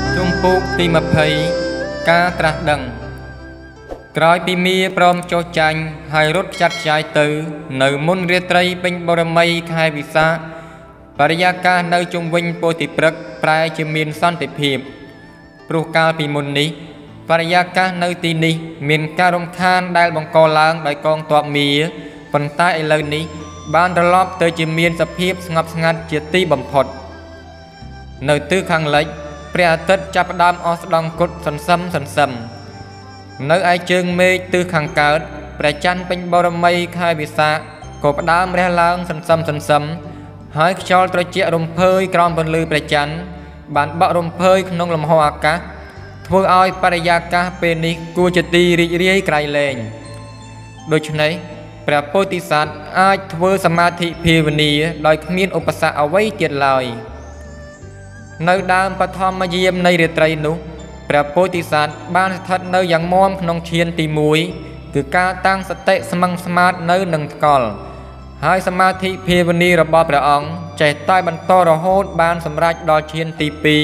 Trung Pukទី20ការត្រាស់ដឹងក្រោយពីមាព្រមចុះចាញ់ហើយរត់ចាត់ចាយទៅនៅមុនរាត្រីពេញបរមីខែវិសាខបរិយាកាសនៅជុំវិញពោធិព្រឹកប្រែជាមានសន្តិភាពព្រោះកាលពីមុននេះបរិយាកាសនៅទីនេះមានការរំខានដែលបង្កឡើងដោយកងទ័ពមាប៉ុន្តែឥឡូវនេះបានត្រឡប់ទៅជាមានសភាពស្ងប់ស្ងាត់ជាទីបំផុតនៅទិសខាងលិចព្រះអាទិត្យចាប់ផ្ដើមអស់ស្ដង់គត់សន្សឹមនៅឯជើងមេឃទិសខាងកើតព្រះច័ន្ទពេញបរមីខែវិសាខក៏ផ្ដើមរះឡើងសន្សឹមហើយខ្យល់ត្រជាក់រំភើយក្រោមពន្លឺព្រះច័ន្ទបានបក់រំភើយក្នុងលំហអាកាសធ្វើឲ្យបរិយាកាសពេលនេះគួរជាទីរីករាយក្រៃលែងដូច្នេះព្រះពោធិសត្វអាចធ្វើសមាធិភាវនាដោយគ្មានឧបសគ្គអ្វីទៀតឡើយនៅដើមបឋមយាមនៃរាត្រីនោះព្រះពោធិសត្វបានស្ថិតនៅយ៉ាងមាំក្នុងឈានទី1គឺការតាំងសតិស្មឹងស្មាតនៅនឹងថ្កល់ហើយសមាធិភាវនារបស់ព្រះអង្គចេះតែបន្តរហូតបានសម្រេចដល់ឈានទី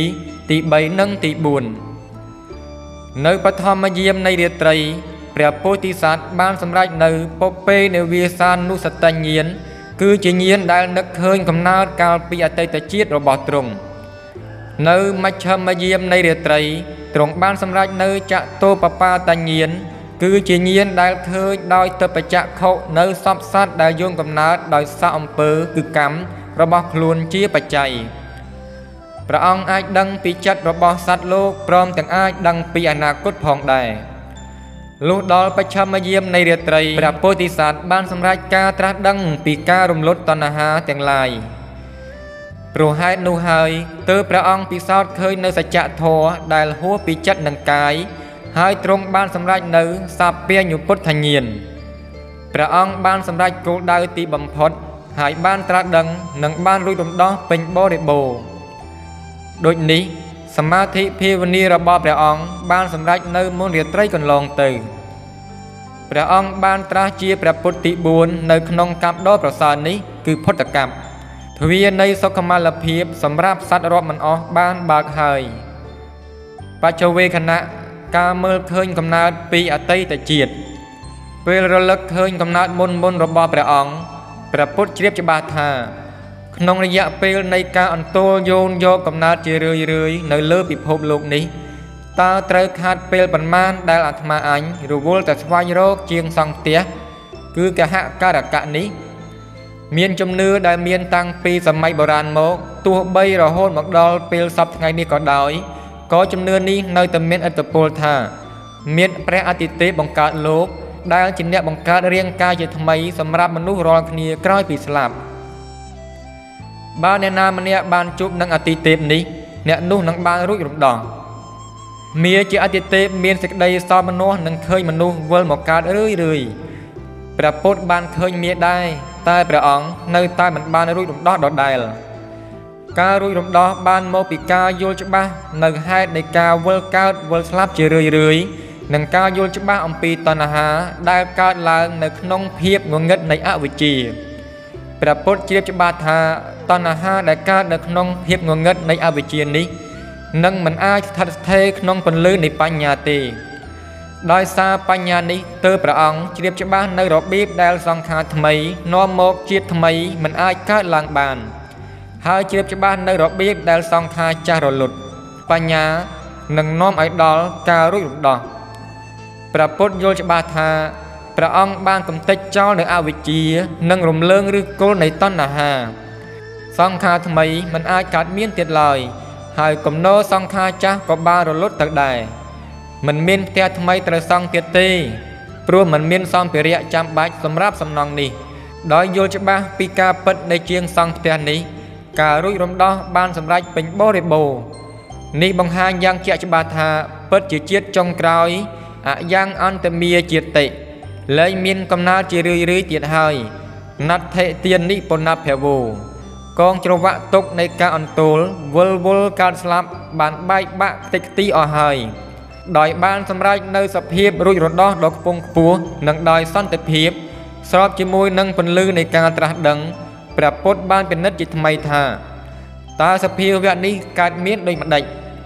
2ទី3និងទី4នៅបឋមយាមនៃរាត្រីព្រះពោធិសត្វបានសម្រេចនៅពុពេនិវាសានុសតិញ្ញាណគឺជាញាណដែលនឹកឃើញកំណើតកាលពីអតីតជាតិរបស់ទ្រង់នៅមជ្ឈមយាមនៃរាត្រីទ្រង់បានសម្រេចនៅចតុបបាទញ្ញាណគឺជាញាណដែលឃើញដោយទិបចក្ខុនៅសពសត្វដែលយងកំណើតដោយសអំពើគឺកម្មរបស់ខ្លួនជាបច្ច័យព្រះអង្គអាចដឹងពីចិត្តរបស់សត្វលោកព្រមទាំងអាចដឹងពីអនាគតផងដែរលុះដល់បច្ឆមយាមនៃរាត្រីព្រះពោធិសត្វបានសម្រេចការត្រាស់ដឹងពីការរំលត់តណ្ហាទាំងឡាយព្រោះហេតុនោះហើយទើបព្រះអង្គពិសោធន៍ឃើញនៅសច្ចធម៌ដែលហួសពីចិត្តនិងកាយហើយទ្រង់បានសម្រេចនៅសព្វញ្ញុពុទ្ធញ្ញាណព្រះអង្គបានសម្រេចគោលដៅទីបំផុតហើយបានត្រាស់ដឹងនិងបានរួចរំដោះពេញបរិបូរណ៍ដូចនេះសមាធិភាវនារបស់ព្រះអង្គបានសម្រេចនៅមុនរាត្រីកន្លងទៅព្រះអង្គបានត្រាស់ជាព្រះពុទ្ធទី4នៅក្នុងកັບដ៏ប្រសើរនេះគឺពុទ្ធកັບទ្វារនៃសុខុមាលភាពសម្រាប់សត្វរាប់មិនអស់បានបើកហើយបច្ចវេខណៈការមើលឃើញកំណើតពីអតីតជាតិពេលរលឹកឃើញកំណើតមុនរបស់ព្រះអង្គព្រះពុទ្ធជ្រាបច្បាស់ថាក្នុងរយៈពេលនៃការអន្ទោលយោនយកកំណើតជារឿយនៅលើពិភពលោកនេះតើត្រូវខាតពេលប៉ុន្មានដែលអាត្មាអញរវល់តែស្វែងរកជាងសង់ផ្ទះគឺកហការកៈនេះមានជំនឿដែលមានតាំងពីសម័យបុរាណមកទោះបីរហូតមកដល់ពេលសពថ្ងៃនេះក៏ដោយក៏ជំនឿនេះនៅតែមានឥទ្ធិពលថាមានព្រះអាទិទេពបង្កើតលោកដែលជាអ្នកបង្កើតរាងកាយជាថ្មីសម្រាប់មនុស្សរាល់គ្នាក្រោយពីស្លាប់បើអ្នកណាម្នាក់បានជួបនឹងអាទិទេពនេះអ្នកនោះនឹងបានរួចរំដោះមាជាអាទិទេពមានសេចក្តីសោមនស្សនឹងឃើញមនុស្សវិលមកកើតរឿយព្រះពុទ្ធបានឃើញមាដែរតែព្រះអង្គនៅតែមិនបានរួចរំដោះដដែលការរួចរំដោះបានមកពីការយល់ច្បាស់នៅហេតុនៃការវិលកើតវិលស្លាប់ជារឿយនិងការយល់ច្បាស់អំពីតណ្ហាដែលកើតឡើងនៅក្នុងភាពងងឹតនៃអវិជ្ជាព្រះពុទ្ធជ្រាបច្បាស់ថាតណ្ហាដែលកើតនៅក្នុងភាពងងឹតនៃអវិជ្ជានេះនឹងមិនអាចស្ថិតស្ថេរក្នុងពន្លឺនៃបញ្ញាទេដោយសារបញ្ញានេះទើបព្រះអង្គជ្រាបច្បាស់នៅរបៀបដែលសង្ខារថ្មីនាំមកជាតិថ្មីមិនអាចកើតឡើងបានហើយជ្រាបច្បាស់នៅរបៀបដែលសង្ខារចាស់រលត់បញ្ញានឹងនាំឲ្យដល់ការរួចរំដោះព្រះពុទ្ធយល់ច្បាស់ថាព្រះអង្គបានកំទេចចោលនៅអវិជ្ជានិងរំលើងឫសគល់នៃតណ្ហាសង្ខារថ្មីមិនអាចកើតមានទៀតឡើយហើយគំនរសង្ខារចាស់ក៏បានរលត់ទៅដែរមិនមានផ្ទះថ្មីត្រូវសង់ទៀតទេព្រោះមិនមានសម្ភារៈចាំបាច់សម្រាប់សំណង់នេះដោយយល់ច្បាស់ពីការពិតនៃជាងសង់ផ្ទះនេះការរួចរំដោះបានសម្រេចពេញបរិបូរណ៍នេះបង្ហាញយ៉ាងជាក់ច្បាស់ថាពិតជាជាតិចុងក្រោយអយ៉ាងអន្តមាជាតិតិលែងមានកំណើតជារឿយទៀតហើយណដ្ឋិទាននិពុណភវោកងច្រវាក់ទុកនៃការអន្ទោលវល់កើតស្លាប់បានបែកបាក់ខ្ទេចខ្ទីអស់ហើយដោយបានសម្រេចនៅសភាពរួចរំដោះដ៏ខ្ពង់ខ្ពស់និងដោយសន្តិភាពស្របជាមួយនឹងពន្លឺនៃការត្រាស់ដឹងព្រះពុទ្ធបានពិនិត្យជាថ្មីថាតើសភាវៈនេះកើតមានដូចម្ដេច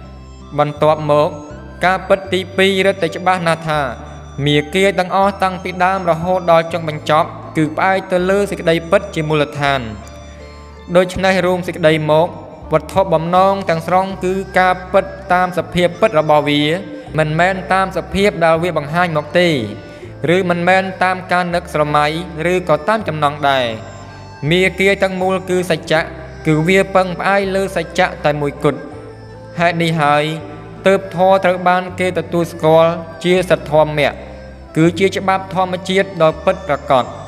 បន្ទាប់មកការពិតទី2រឹតតែច្បាស់ណាស់ថាមាគាទាំងអស់តាំងពីដើមរហូតដល់ចុងបញ្ចប់គឺផ្អែកទៅលើសេចក្តីពិតជាមូលដ្ឋានដូច្នេះរួមសេចក្តីមកវត្ថុបំណងទាំងស្រុងគឺការពិតតាមសភាពពិតរបស់វាមិនមែនតាមសភាពដែលវាបង្ហាញមកទេឬមិនមែនតាមការនឹកស្រមៃឬក៏តាមចំណង់ដែរមាគាទាំងមូលគឺសច្ចៈគឺវាពឹងផ្អែកលើសច្ចៈតែមួយគត់ហេតុនេះហើយទើបធម៌ត្រូវបានគេទទួលស្គាល់ជាសទ្ធម្មៈគឺជាច្បាប់ធម្មជាតិដ៏ពិតប្រាកដ